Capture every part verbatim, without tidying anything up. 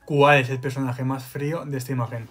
¿Cuál es el personaje más frío de esta imagen?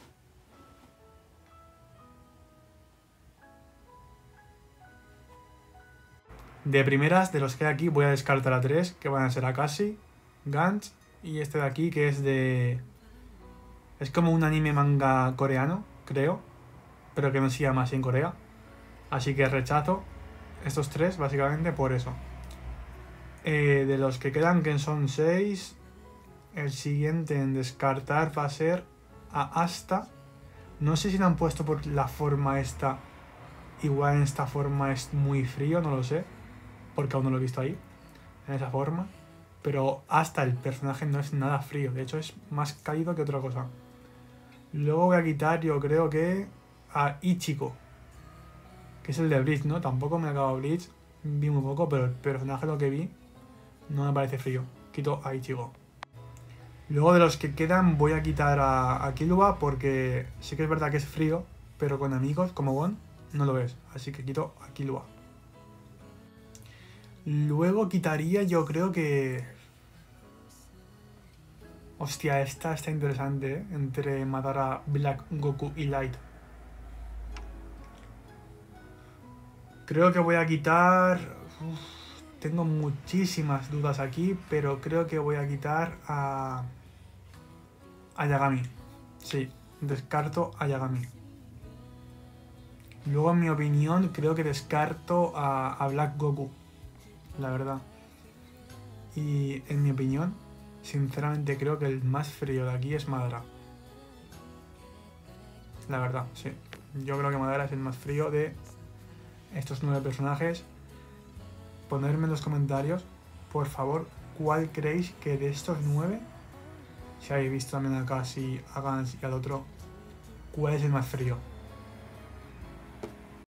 De primeras, de los que hay aquí, voy a descartar a tres, que van a ser Akashi, Gantz y este de aquí, que es de... Es como un anime manga coreano, creo, pero que no se llama así en Corea. Así que rechazo estos tres, básicamente, por eso. Eh, de los que quedan, que son seis, el siguiente en descartar va a ser a Asta. No sé si lo han puesto por la forma esta. Igual en esta forma es muy frío, no lo sé. Porque aún no lo he visto ahí, en esa forma. Pero hasta el personaje no es nada frío, de hecho es más cálido que otra cosa. Luego voy a quitar, yo creo que a Ichigo, que es el de Bleach, ¿no? Tampoco me ha acabado Bleach, vi muy poco, pero el personaje lo que vi no me parece frío. Quito a Ichigo. Luego de los que quedan voy a quitar a, a Killua porque sí que es verdad que es frío, pero con amigos como Gon no lo es, así que quito a Killua. Luego quitaría, yo creo que... Hostia, esta está interesante, ¿eh? Entre matar a Black, Goku y Light. Creo que voy a quitar... Uf, tengo muchísimas dudas aquí, pero creo que voy a quitar a... a Yagami. Sí, descarto a Yagami. Luego, en mi opinión, creo que descarto a, a Black Goku. La verdad. Y en mi opinión, sinceramente creo que el más frío de aquí es Madara. La verdad, sí. Yo creo que Madara es el más frío de estos nueve personajes. Ponedme en los comentarios, por favor, cuál creéis que de estos nueve, si habéis visto también a Akashi, a Gans y al otro, cuál es el más frío.